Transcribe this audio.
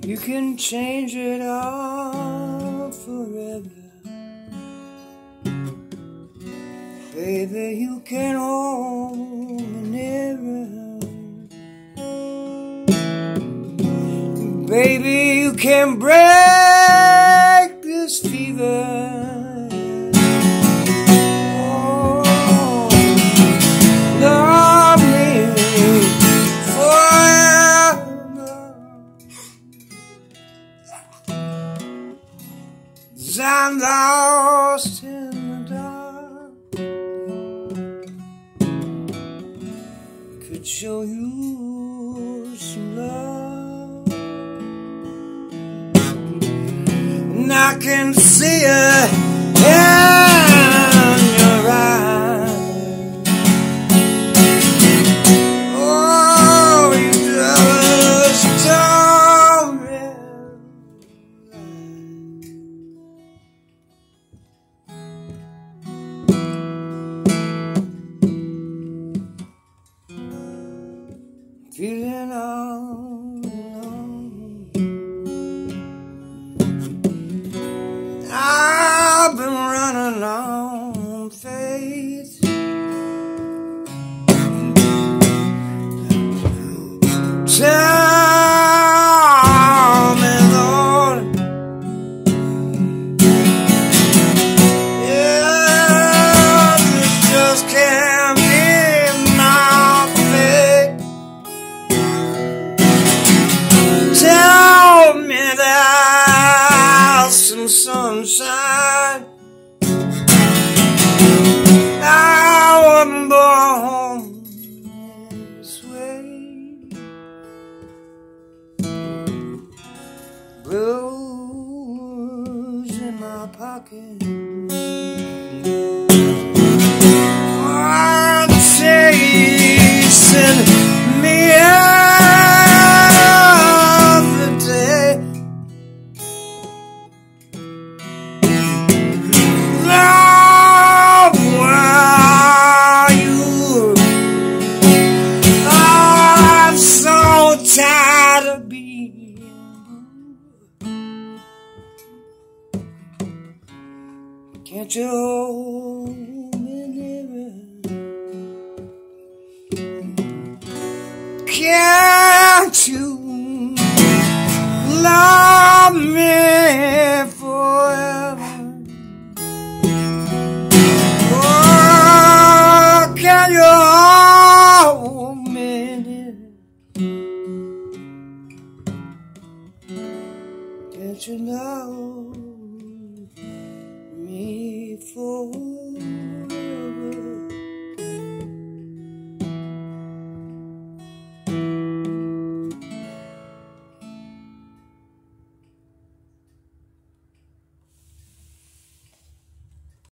You can change it all forever. Baby, you can hold me nearer. Baby, you can break this fever. Oh, love me forever. 'Cause I'm lost in the dark. Could show you some love, and I can see it in your eyes. Oh, you just told me. Feeling all alone. I've been running on faith. Tell me, Lord, yeah, this just can't be my fate. Tell me there's some sunshine. I wasn't born this way. Blues in my pocket. Oh, chasing me every day. Love, where are you? I'm so tired of being blue. Can't you hold me nearer? Can't you love me forever? Oh, can you hold me near? Can't you love me forever?